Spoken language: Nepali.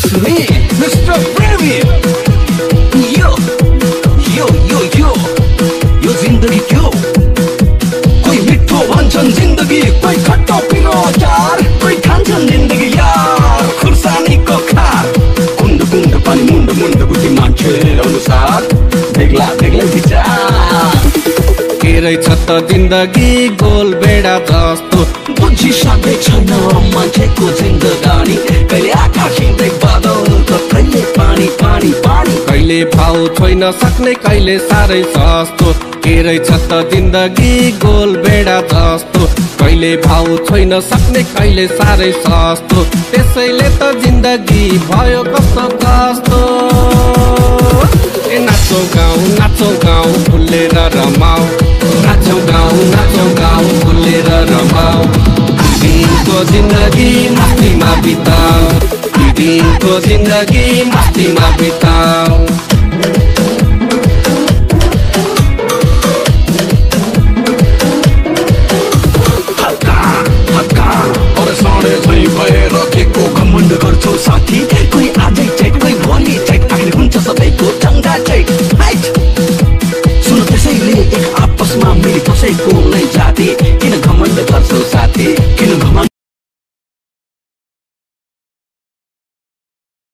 It's me, Mr. Premier. Yo, yo, yo, yo, यो जिन्दगी क्यों कोही मिठो भन्छन् जिन्दगी कोही खट्टो पिरो अचार कोही खान्छन् जिन्दगी यार खुर्सानीको खार कुण्ड कुण्ड पानी मुण्ड मुण्ड बुद्धि मान्छे अनुसार बेग्ला बेग्लै विचार के रहेछ त जिन्दगी गोल बेडा जस्तो बुझिसके छैन मान्छेको जिन्दगानी कहिले आकाश हिँड्दै बादल त कहिले पानी पानी पानी कहिले भाउ छोइन सक्ने कहिले साह्रै सस्तो के रहेछ त जिन्दगी गोल बेडा जस्तो कहिले भाउ छोइन सक्ने कहिले साह्रै सस्तो त्यसैले त जिन्दगी भयो कस्तो कस्तो ए नाचौँ गाउँ भुलेर रमाऊ नाचौँ गाउँ भुलेर रमाऊ दिनको जिन्दगी मस्तीमा बिताऊ दिनको जिन्दगी मस्तीमा बिताऊ भएर केको घमण्ड गर्छौ साथी कोही आजै चैट कोही भोलि चैट आखिर हुन्छ सबैको चङ्गा चैट सुन त्यसैले एक आपसमा मिली कसैको